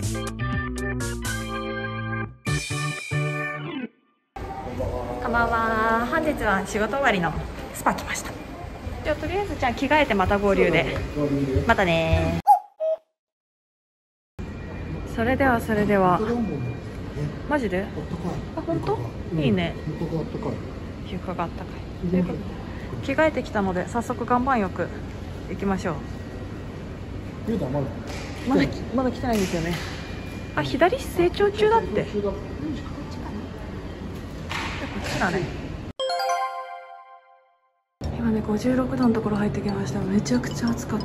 こんばんは。本日は仕事終わりのスパ来ました。じゃあとりあえずじゃあ着替えてまた合流で。またね。それではマジで？あ、本当？いいね。床があったかい。ということで着替えてきたので早速岩盤浴行きましょう。まだ来てないんですよね。あ、左成長中だって。こっちだね。今ね56度のところ入ってきました。めちゃくちゃ暑かった。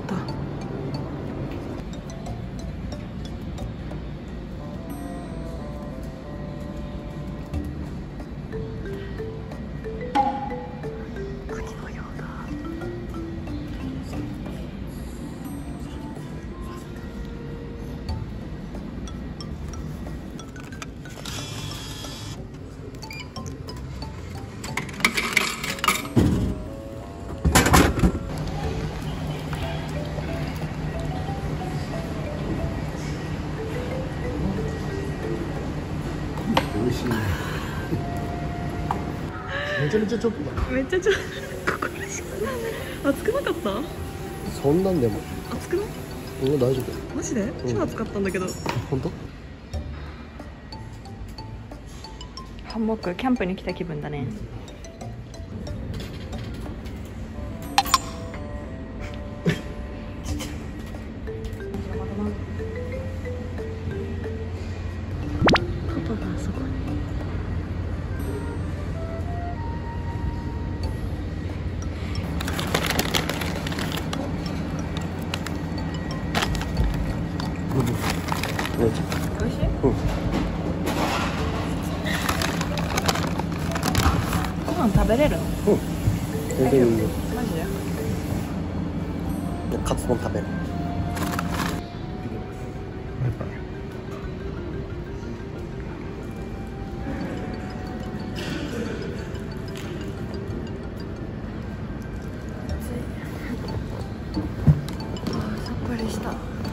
美味しいね。めちゃめちゃちょっとだ。 めっちゃここでしか暑くなかった？ そんなんでも暑くない？ 大丈夫。 マジで？超暑かったんだけど。 本当？ ハンモックキャンプに来た気分だね。パパがあそこに。 おいしい？ 美味しい？ご飯食べれるの？ 全然いいよ。 マジで？ カツ丼食べる。 さっぱりした。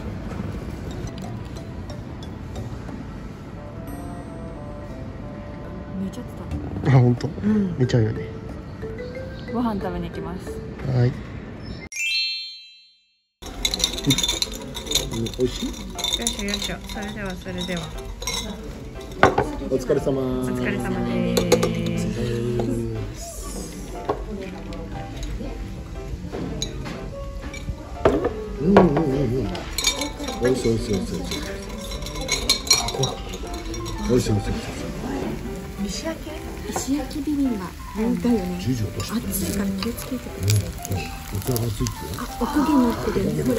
寝ちゃってた。 あ、本当？ うん。 見ちゃうよね。 ご飯食べに行きます。 はい。美味しい？ よいしょよいしょ。それでは。 お疲れ様。 お疲れ様です。 美味しい。美味しい。 石焼きビビンバだよね。 10時落として。 熱いから気をつけて。 お茶がついてる。 あ、おこげ乗ってる。ほら。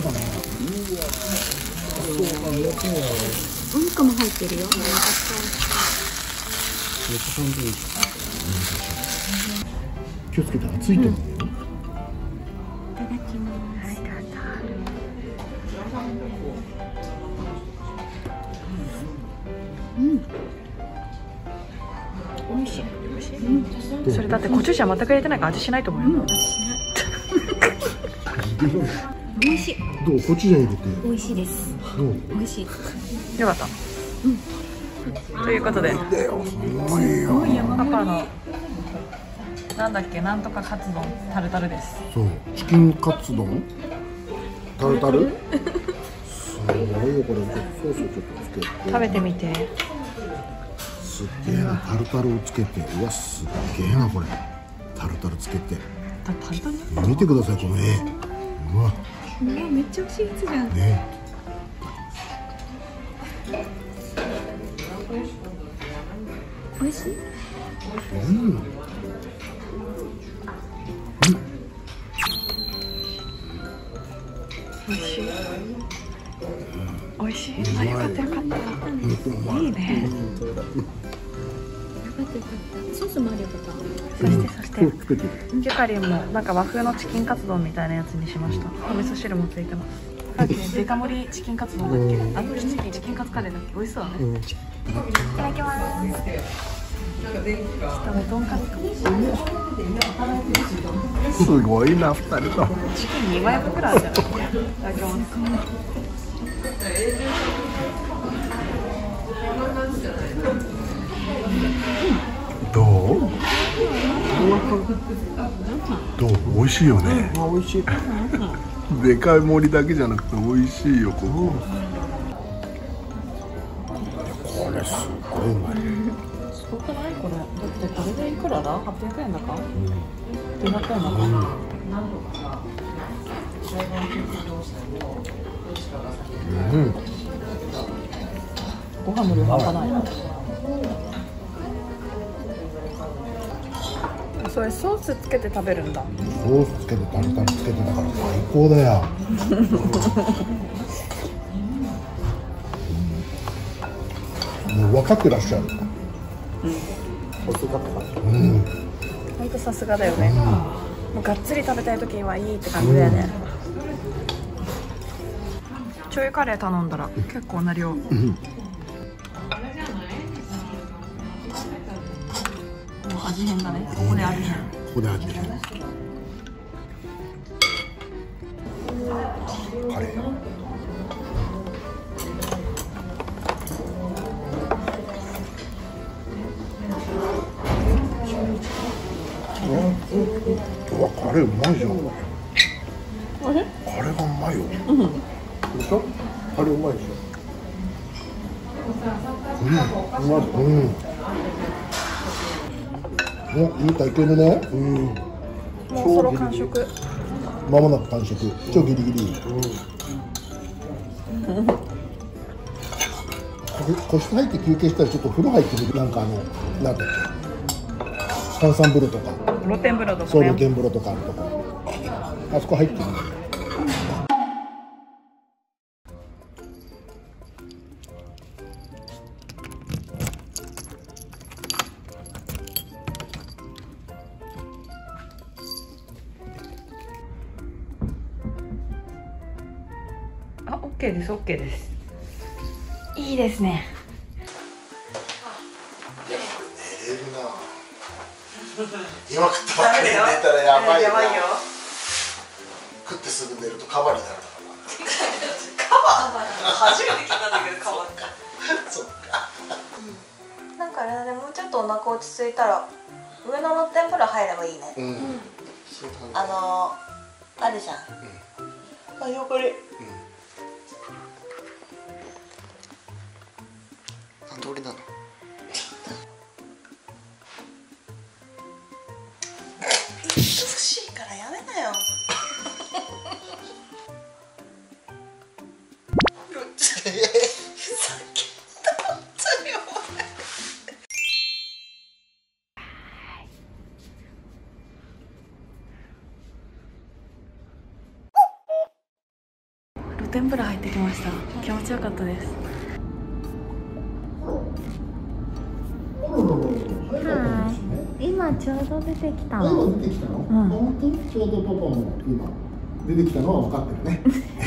お肉も入ってるよ。 気をつけて、熱いと思う。 いただきます。 美味しい。それだってコチュジャン全く入れてないから味しないと思うよ。 美味しい。 どう？コチュジャン入れて。 美味しいです。 どう？ 美味しい。 よかった。ということで、パパのなんだっけ、なんとかカツ丼タルタルです。 そう、チキンカツ丼タルタル。すごいよこれ。ソースをちょっとつけて食べてみて。 すっげえな。タルタルをつけて、うわ、すっげえなこれ。タルタルつけてタルタル見てくださいこの絵。うわめっちゃ美味しいやつじゃん。 ね。 美味しい。 美味しい。あ、よかった。いいね。 よかった。ソースもあるよ、パパ。 そしてゆかりんもなんか和風のチキンカツ丼みたいなやつにしました。お味噌汁もついてます。さっきデカ盛りチキンカツ丼だっけ？あのチキンカツカレーだっけ？美味しそうだね。いただきます。ちょっととんかつすごいな、2人と。 チキン2枚分くらいあるじゃん。いただきます。 どう？美味しいよね。 あ、美味しい。 でかい盛りだけじゃなくて美味しいよここ。これすごいうまい。 すごくないこれ？だってこれでいくらだ？800円だか？900円だか？ご飯の量半端ない。それソースつけて食べるんだ。 ソースつけてタルタルつけてだから最高だよ。もう分かってらっしゃる。 本当さすがだよね。もうがっつり食べたい時にはいいって感じだよね。醤油カレー頼んだら結構な量。もう味変だね。ここで味変。 ここで味変。カレー。うわ、カレーうまいじゃん。カレーがうまいよ。でしょ？カレーうまいでしょ。うまい。お、いい体験でね。 もうそろ完食。 まもなく完食。超ギリギリ。個室入って休憩したらちょっと風呂入ってみる。なんかなんだっけ。炭酸風呂とか。 露天風呂とかね。 そう、露天風呂とかあるとこ。あそこ入ってみる。 あ、OK です、OK です。いいですね。 寝れるな。今食ったばっかりで寝たらやばいな。食ってすぐ寝るとカバになるから。 カバ初めて聞いたんだけど、カバって。 そっか。 なんかあれだね、もうちょっとお腹落ち着いたら上の露天風呂入ればいいね。あるじゃん。あ、横に。 なんで俺なの？ 欲しいからやめなよ。 露天風呂入ってきました。気持ちよかったです。今ちょうど出てきたの。 出てきたの？本当にちょうどパパも今出てきたのは分かってるね。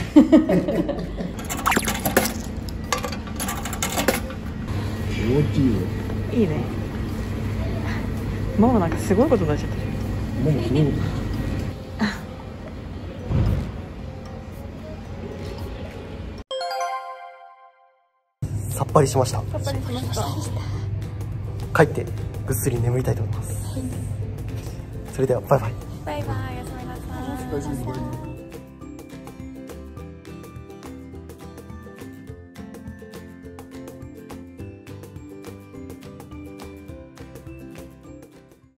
気持ちいいよ。 いいね。ママなんかすごいことになっちゃってる。 もうすごい。 さっぱりしました。 さっぱりしました。 帰ってぐっすり眠りたいと思います。それではバイバイ。 バイバイ、おやすみなさい。